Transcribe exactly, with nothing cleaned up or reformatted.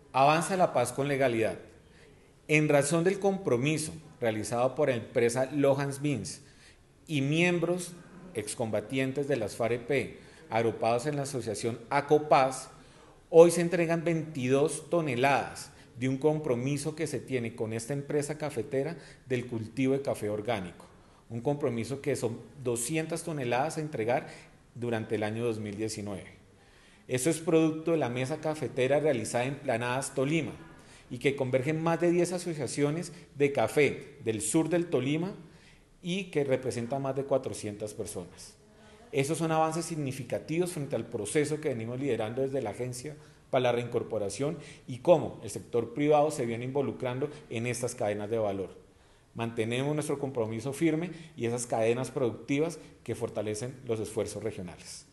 Avanza la paz con legalidad. En razón del compromiso realizado por la empresa Lohans Beans y miembros excombatientes de las FAREP agrupados en la asociación ACOPAZ, hoy se entregan veintidós toneladas de un compromiso que se tiene con esta empresa cafetera del cultivo de café orgánico. Un compromiso que son doscientas toneladas a entregar durante el año dos mil diecinueve. Eso es producto de la mesa cafetera realizada en Planadas, Tolima, y que convergen más de diez asociaciones de café del sur del Tolima y que representan más de cuatrocientas personas. Esos son avances significativos frente al proceso que venimos liderando desde la Agencia para la Reincorporación y cómo el sector privado se viene involucrando en estas cadenas de valor. Mantenemos nuestro compromiso firme y esas cadenas productivas que fortalecen los esfuerzos regionales.